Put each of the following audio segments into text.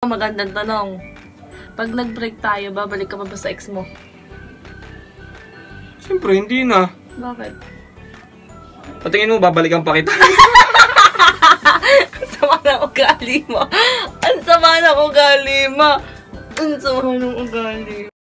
Magandang tanong. Pag nag-break tayo, babalik ka pa ba sa ex mo? Siyempre, hindi na. Bakit? Patingin mo, babalikan pa kita. Ang sama ng ugali mo. Ang sama ng ugali mo. Ang sama ng ugali mo.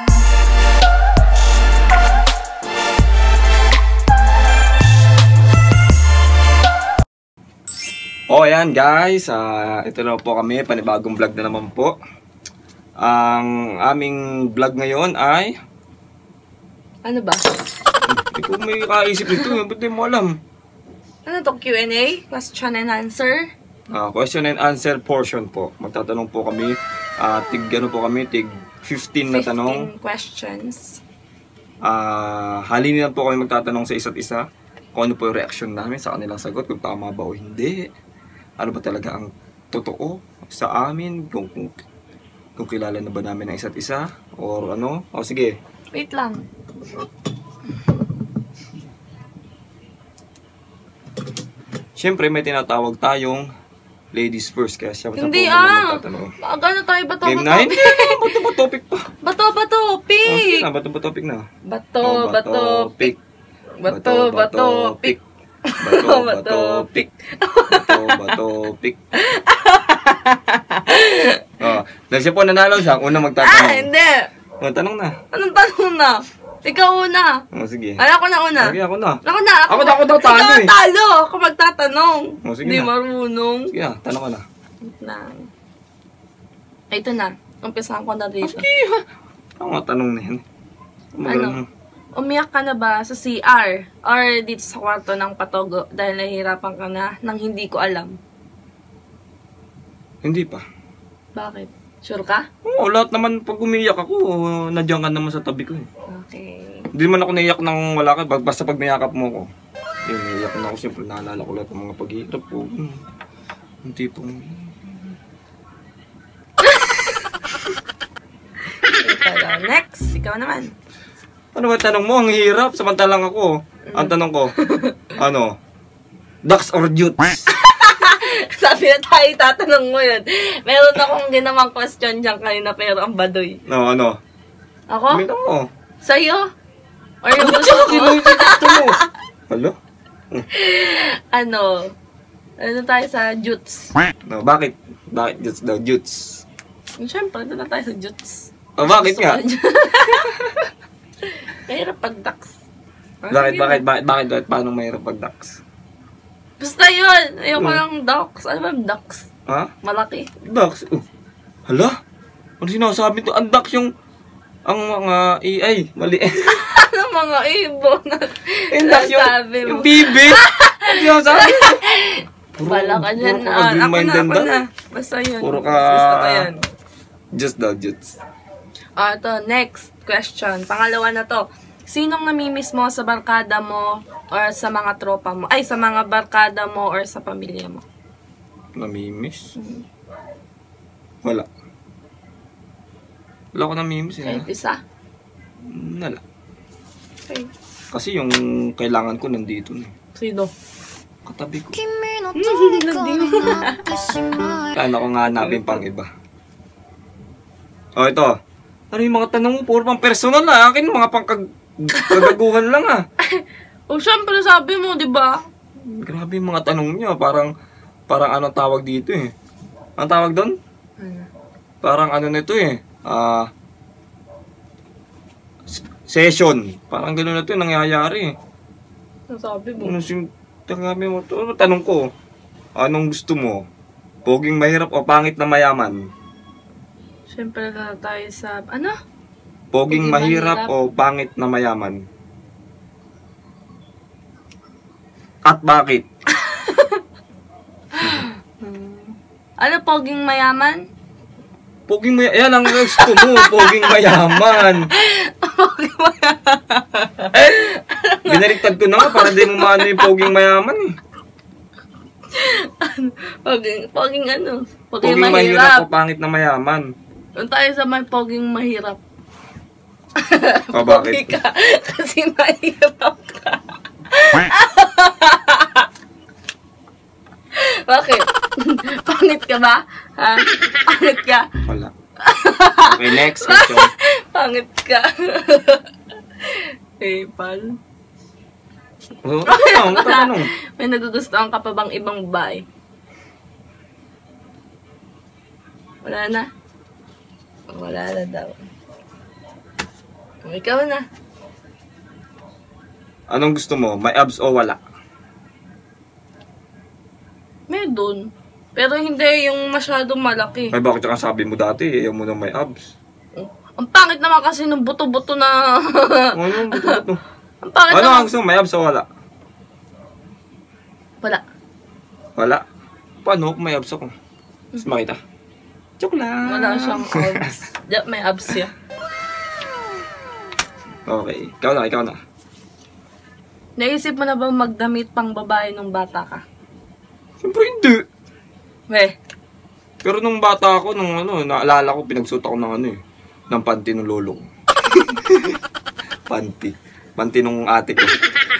O ayan guys, ito na po kami, panibagong vlog na naman po. Ang aming vlog ngayon ay... Ano ba? Ikaw may kaisip nito, ba't di mo alam? Ano to? Q&A? Question and answer? Question and answer portion po. Magtatanong po kami, tig 15 na tanong. 15 questions. Halinin lang po kami magtatanong sa isa't isa kung ano po yung reaction namin sa kanilang sagot, kung tama ba o hindi. Ano ba talaga ang totoo sa amin, kung kilala na ba namin ang isa't isa, or ano. O sige. Wait lang. Siyempre may tinatawag tayong ladies first, kaya siya Hindi po magtatanong. Ano tayo? Bato Game ba 9? Bato ba topic pa? Bato ba topic? Bato ba topic na? Bato ba topic? Bato ba topic? Bato ba topic? Bato ba topic? Dahil siya po nanalo siya, unang magtatanong. Hindi. Tanong na. Anong tanong na? Ikaw una. Sige. Ako na una. Sige, ako na. Ako daw talo Ikaw eh. talo. Ako magtatanong. Sige Hindi na. marunong. Sige na, tanong ka na. Ito na. Umpisahan ko na dito. Sige. Ako nga tanong na yan. Ano? Umiyak ka na ba sa CR or dito sa kwarto ng patogo dahil nahihirapan ka na nang hindi ko alam? Hindi pa. Bakit? Sure ka? Oo, lahat naman pag umiyak ako, nandiyan ka naman sa tabi ko eh. Okay. Hindi man ako naiyak nang wala ka, basta pag niyakap mo ko. Yun, naiyak na ako, siyempre naalala ko lahat ng mga paghihirap ko. Yung tipong... Next, ikaw naman. Ano ba tanong mo? Ang hirap, samantalang ako. Ang tanong ko, ano? Ducks or Jutes? Sabi na tayo, tatanong mo yun. Meron akong ginawang question dyan kanina pero ang badoy. No, ano? Ako? Minto mo. Sa'yo? Or yung gusto ko? Hello? Ano tayo sa Jutes? No, bakit? Bakit Jutes daw? Jutes. Siyempre, ito na tayo sa Jutes. Bakit nga? Mahirap pag ducks. Bakit? Paano mahirap pag ducks? Basta yun. Ayoko lang ducks. Ano ba ducks? Ha? Malaki. Ducks? Hala? Ano sinasabi to? Ang ducks yung... Ang mga AI. Mali. Ano mga ibon? Yung ducks yung bibi. Ano sinasabi? Bala ka dyan. Ako na. Basta yun. Puro ka... Basta ka yan. Just daw, just. Ito, next question. Pangalawa na to. Sinong namimiss mo sa barkada mo or sa mga tropa mo? Ay, sa mga barkada mo or sa pamilya mo? Namimiss? Wala. Wala ko namimiss. Kahit isa? Wala. Okay. Kasi yung kailangan ko nandito na. Sino? Katabi ko. Hindi. Kaya ako nga hanapin pang iba. O, ito. Ano yung mga tanong mo? Puro pang personal na. Akin mga pang kagaguhan lang ah. O, syempre sabi mo, di ba? Grabe yung mga tanong niya. Parang anong tawag dito eh. Anong tawag doon? Parang ano nito eh. Session. Parang gano'n na ito yung nangyayari eh. Ano sabi mo? Tanong ko. Anong gusto mo? Poging mahirap o pangit na mayaman? Siyempre na tayo sa... Ano? Poging mahirap o pangit na mayaman? At bakit? Ano, poging mayaman? Poging mayaman. Yan ang gusto mo. Poging mayaman. Poging mayaman. Binaliktad ko na nga para di mo maano yung poging mayaman eh. Poging ano? Poging mahirap o pangit na mayaman? Doon tayo sa may poging mahirap. Bakit? Pogi ka. Kasi mahirap ka. Bakit? Pangit ka ba? Ha? Pangit ka? Wala. Okay, next question. Pangit ka. PayPal. Oh, tanong. May nagugustuhan ka pa bang ibang babae? Wala na? Wala na daw. Ikaw na. Anong gusto mo? May abs o wala? Meron. Pero hindi yung masyadong malaki. Ay, bakit ka sabi mo dati? Ayaw mo na may abs. Ang pangit naman kasi ng buto-buto na... Ano? Buto-buto. Ang pangit Ano naman. ang gusto mo? May abs o wala? Wala. Wala? Paano kung may abs ako? Gusto makita? Joke lang. Wala siyang abs. May abs siya. Okay. Ikaw na. Naisip mo na bang magdamit pang babae nung bata ka? Siyempre hindi. Pero nung bata ako, naalala ko, pinagsuot ako ng panty ng lolo ko. Panty nung ate ko.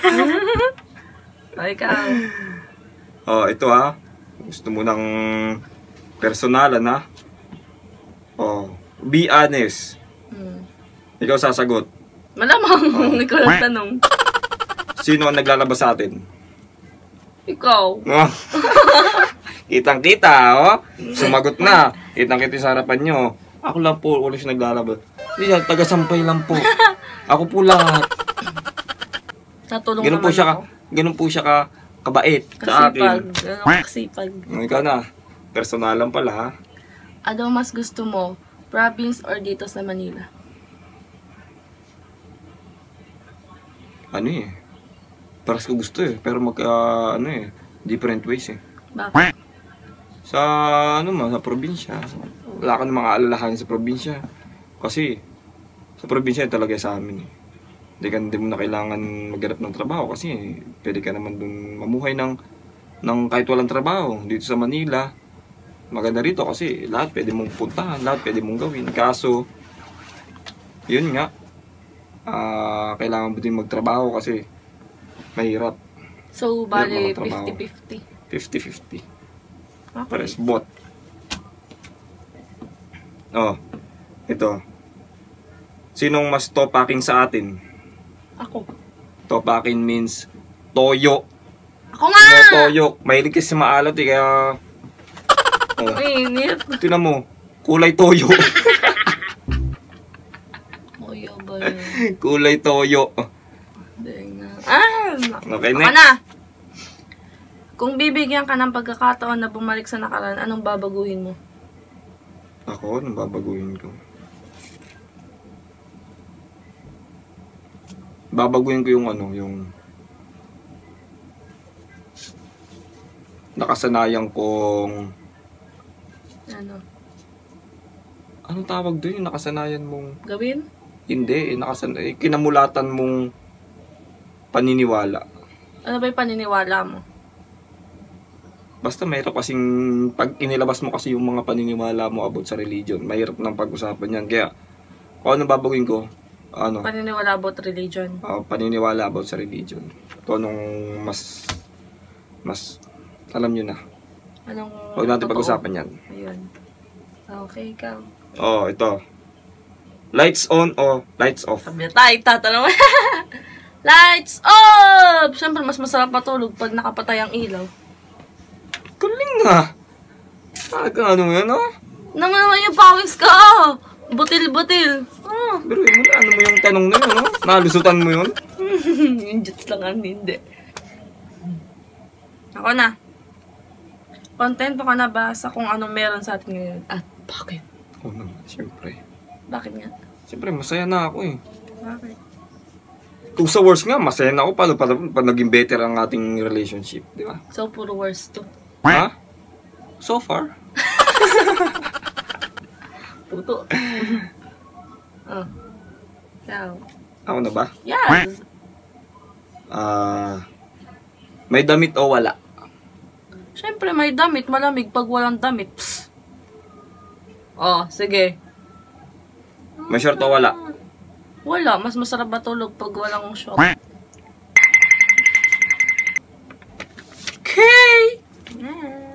O, ikaw. Oh, ito ha. Gusto mo ng personalan ha? Oh, be honest. Ikaw sasagot. Malamang, ikaw lang tanong. Sino ang naglalabas sa atin? Ikaw. Oh. Kitang-kita, oh. Sumagot na. Kitang-kita sa harapan nyo. Ako lang po, ulit siya naglalabas. Hindi yan, taga-sampay lang po. Ako po lahat. Natulong Ganun po naman siya ako. ganun po siya kabait sa akin. Kasipag. Ikaw na. Personalan pala, ha? Ano mas gusto mo? Province or dito sa Manila? Ano eh. Paras ko gusto eh. Pero different ways eh. Bakit? Sa sa probinsya. Wala ka na mga alalahanin sa probinsya. Kasi sa probinsya talaga sa amin eh. Hindi mo na kailangan maghanap ng trabaho kasi pwede ka naman dun mamuhay ng kahit walang trabaho. Dito sa Manila, maganda rito kasi lahat pwede mong puntahan, lahat pwede mong gawin. Kaso, yun nga, kailangan mo din magtrabaho kasi mahirap. So, bali 50-50. 50-50. Okay. Pares bot. Oh, ito. Sinong mas topaking sa atin? Ako. Topaking means toyo. Ako nga! Toyo. Mahilig kasi sa maalat eh, kaya... Oh, Mainit. tingnan mo. Kulay toyo. Oyo ba yun? Kulay toyo. Hindi nga. Okay, Ako next. na. Kung bibigyan ka ng pagkakataon na bumalik sa nakaraan, anong babaguhin mo? Ako, anong babaguhin ko? Babaguhin ko yung nakasanayan kong... Anong tawag doon? Yung nakasanayan mong... Gawin? Hindi, kinamulatan mong paniniwala. Ano ba yung paniniwala mo? Basta mahirap kasing pag inilabas mo kasi yung mga paniniwala mo about sa religion, mahirap nang pag-usapan yan. Kaya, kung ano babaguhin ko, Paniniwala about religion. Paniniwala about sa religion. Kung anong mas alam nyo na. Anong Huwag natin totoo? pag-usapan yan. Ayun. Okay, ikaw. Oh, ito. Lights on o lights off? Sabi na tayo, tatanong. Lights off! Siyempre, mas masarap matulog pag nakapatay ang ilaw. Galing nga. Ano yan, oh? Naman yung pawis ka! Butil-butil. Pero mo na, ano mo yung tanong na yun, oh? Nalusutan mo yun? Yung jets lang ang hindi. Ako na. Kontento ka na ba sa kung anong meron sa atin ngayon? At bakit? Oo naman, siyempre. Bakit nga? Siyempre, masaya na ako eh. Bakit? Kung sa worst nga, masaya na ako pa naging better ang ating relationship, di ba? So, puro worst to. Ha? So far? Puto. Oh. Ikaw. Ako na ba? Yes! May damit o wala? Siyempre, may damit. Malamig pag walang damit. Psst. Oh, sige. May short o wala? Wala. Mas masarap matulog pag walang short. Okay! Yeah.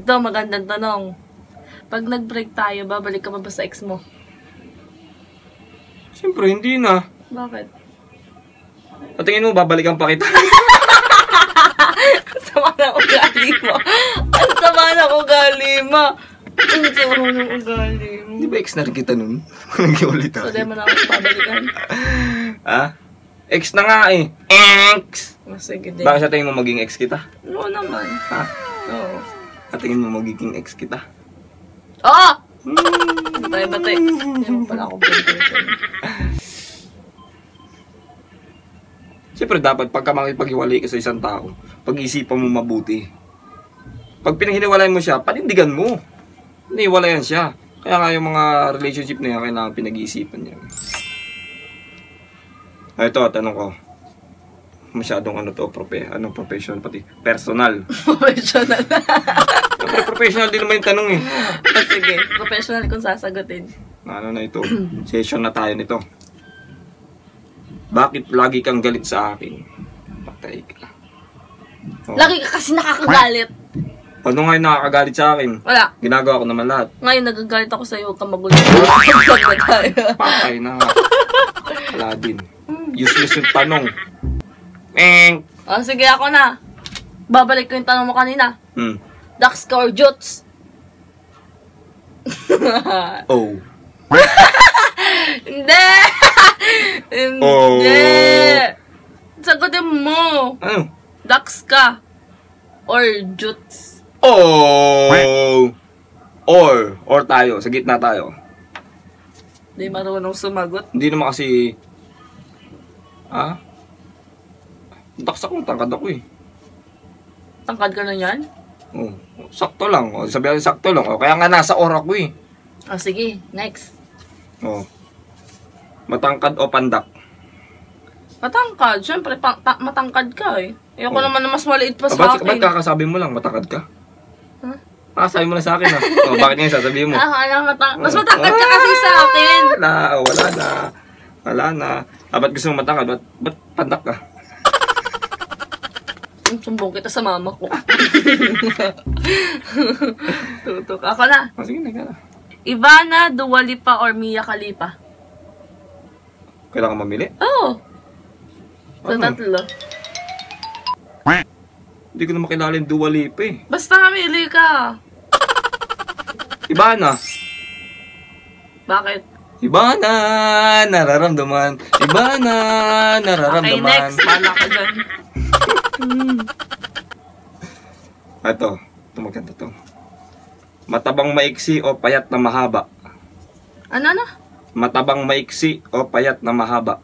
Ito, magandang tanong. Pag nag-break tayo, babalik ka pa ba sa ex mo? Siyempre, hindi na. Bakit? Sa tingin mo, babalikan pa kita. Ang sama ng ugali mo. Ang sama ng ugali mo. Ang sama ng ugali mo. Di ba ex na rin kita nun? Nag-ulit So, tayo. di mo na ako babalikan. Ha? Ex na nga eh. Ex! Sige din. Bakit sa tingin mo maging ex kita? Oo naman. Ha? Oo. Sa tingin mo magiging ex kita? Oo! Batay-batay. Hindi mo pala ako pinag-breakan. Siyempre, dapat pagka makipag-iwalay ka sa isang tao, pag-iisipan mo mabuti. Pag pinag-hiniwalay mo siya, panindigan mo. Hiniwalayan siya. Kaya nga yung mga relationship na yan, kailangan pinag-iisipan niya. Ito, tanong ko. Masyadong anong profession pati? Personal. Professional. Siyempre, professional din naman yung tanong eh. Sige, professional kung sasagutin. Ano na ito? Session na tayo nito. Bakit lagi kang galit sa akin? Patay ka. Oh. Lagi ka kasi nakakagalit. Ano nga yung nakakagalit sa akin? Wala. Ginagawa ko naman lahat. Ngayon, nagagalit ako sa'yo. Huwag kang magulo. Huwag na tayo. Patay na. Wala din. Useless yung tanong. Oh, sige, ako na. Babalik ko yung tanong mo kanina. Dax ka or Jots? Oh. Hindi! Hindi! Oh. Sagutin mo. Ano? Dax ka or Jots? Oh! Or tayo. Sa gitna tayo. Hindi marunong sumagot. Hindi naman kasi... Ah? Daks akong tangkad ako eh. Tangkad ka na yan? Oh. Sakto lang. Oh. Sabihan sakto lang. Oh. Kaya nga nasa or ako eh. Oh, sige. Next. Oh. Matangkad o pandak? Matangkad. Siyempre, matangkad ka eh. Ayoko naman na mas maliit pa sa Ba't akin. kakasabi mo lang, matangkad ka? Huh? Kakasabi mo lang sa akin ha. Oh, bakit ngayon sasabihin mo? Mas matangkad ka kasi sa akin. Wala na. Ba't gusto mo matangkad? Ba't pandak ka? Sumbong kita sa mama ko. Tutok. Ako na. Oh, sige na. Ivana, Dua Lipa, or Mia Khalifa? Kailangan mamili? Oo. Sa Ano? tatlo. Hindi ko na makilala yung Dua Lipa eh. Basta mamili ka. Iba na. Bakit? Iba na nararamdaman. Iba na nararamdaman. Okay, next. Bala ka dyan. Ito maganda to. Matabang maiksi o payat na mahaba? Ano? Matabang maiksi o payat na mahaba?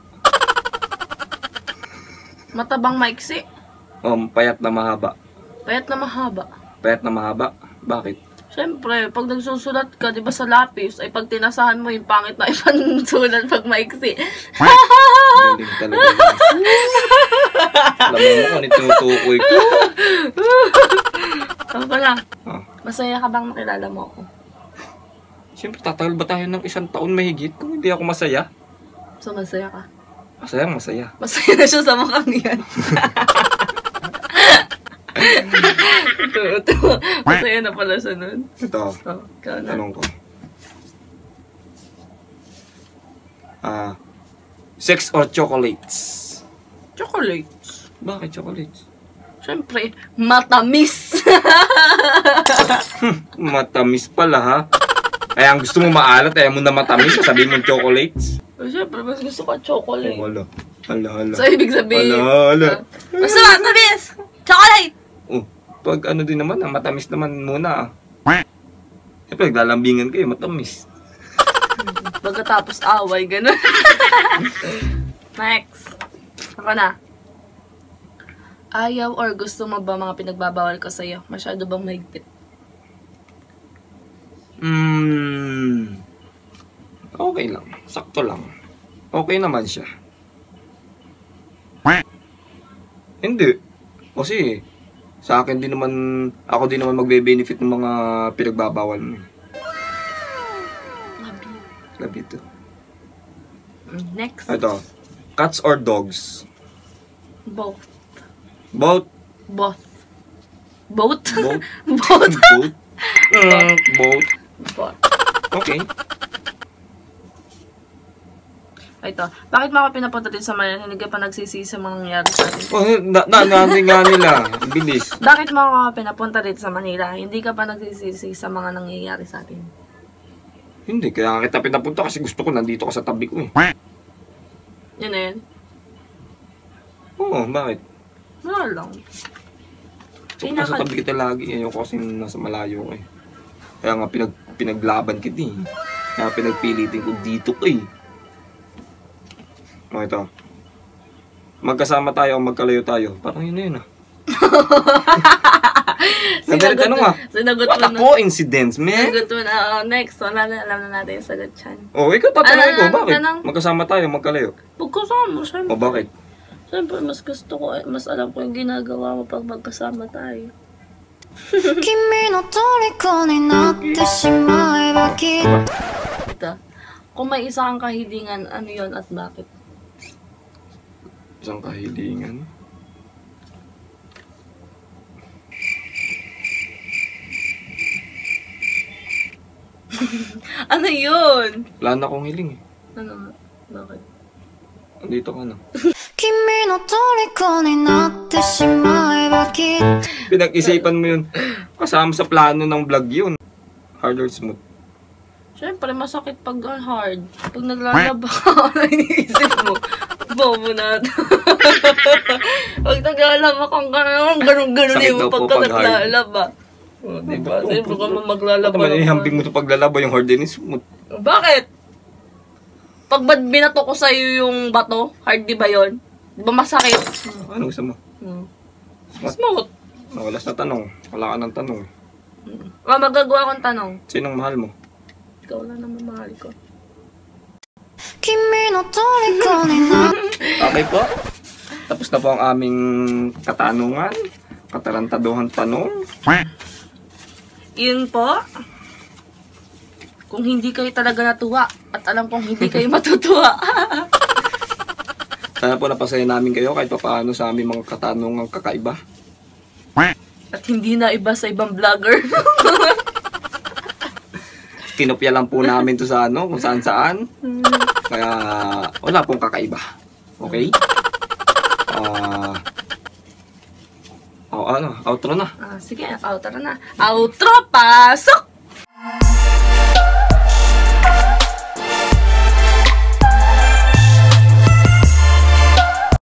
Matabang maiksi? O payat na mahaba? Payat na mahaba. Payat na mahaba? Bakit? Siyempre, pag nagsusulat ka, di ba sa lapis, ay pag tinasahan mo yung pangit na ipansulat pag maiksi. Galing talaga. Alam mo kung ano tinutukoy ko. Ako na. Ah. Masaya ka bang nakilala mo ako? Siyempre, tatagal ba tayo ng 1 taon mahigit kung hindi ako masaya? So, masaya ka? Masaya. Masaya na siya sa mukhang yan. Ito. Masaya na pala siya nun. Ito, Oh, ikaw na. tanong ko. Sex or chocolates? Chocolates. Bakit chocolates? Siyempre, matamis. Matamis pala ha. Kaya ang gusto mo maalat, ayaw mo na matamis, sabihin mo chocolates. Siyempre, mas gusto ka chocolate. Hala. So, ibig sabihin, Hala. basta matamis! Chocolate! Oh, pag ano din naman, matamis naman muna. Siyempre, naglalambingan kayo, matamis. Pagkatapos away, gano'n. Next. Ako na. Ayaw or gusto mo ba mga pinagbabawal ko sa'yo? Masyado bang mahigpit? Okay lang. Sakto lang. Okay naman siya. Hindi. Kasi, sa akin din naman, ako din naman magbe-benefit ng mga pinagbabawal mo. Love you too. Next. Ito. Cats or dogs? Both. Both. Both. Both? Both. Both? Both. Both. Both. Okay. Ito, bakit mo ako pinapunta din sa Manila? Hindi ka pa nagsisisi sa mga nangyari sa atin. Oh, nani nga nila. Bilis. Bakit mo ako pinapunta din sa Manila? Hindi ka pa nagsisisi sa mga nangyayari sa atin. Hindi, kaya nga kita pinapunta kasi gusto ko nandito ka sa tabi ko eh. Yun na yun. Oo, bakit? Wala lang. So, nasa tabi kita lagi. Ayoko kasi nasa malayo ko eh. Kaya nga pinaglaban kita eh. Kaya pinagpilitin ko dito ko eh. O ito. Magkasama tayo o magkalayo tayo. Parang yun na yun ah. Tanong ah. What a coincidence, man. Sinagot mo na. Next, wala na. Alam na natin yung sagot yan. Oh, ikaw tatanungin ko. Bakit? Magkasama tayo, magkalayo. Pagkasama, syempre. O bakit? Siyempre, mas gusto ko, mas alam ko yung ginagawa mo pag magkasama tayo. Ito. Kung may isa kang kahilingan, ano yon at bakit? Isang kahilingan? Ano yun? Wala na akong hiling eh. Ano nga? Bakit? Andito ka na. Pinag-isipan mo yun. Kasama sa plano ng vlog yun. Hard or smooth? Siyempre, masakit pag hard. Pag naglalaba ka, ano iniisip mo? Bobo na ito. Pag naglalaba kang ganun-ganun mo pagka naglalaba. O, diba? Sa'yo, baka mo maglalaba. Naman, ihambing mo ito paglalaba yung hard and smooth. Bakit? Pag binato ko sa'yo yung bato, hard di ba yun? Di ba masakit? Ano gusto mo? Smooth. Wala na tanong. Wala ka ng tanong. Magagawa akong tanong. Sinong mahal mo? Ikaw lang naman mahal ko. Okay po. Tapos na po ang aming katanungan. Katarantaduhan tanong. Yun po. Kung hindi kayo talaga natuwa at alam kong hindi kayo matutuwa. Sana po napasaya namin kayo kahit pa paano sa aming mga katanungang kakaiba. At hindi na iba sa ibang vlogger. Kinopya lang po namin to sa ano, kung saan saan. Kaya wala pong kakaiba. Okay? Outro na. Sige, outro na. Outro, pasok!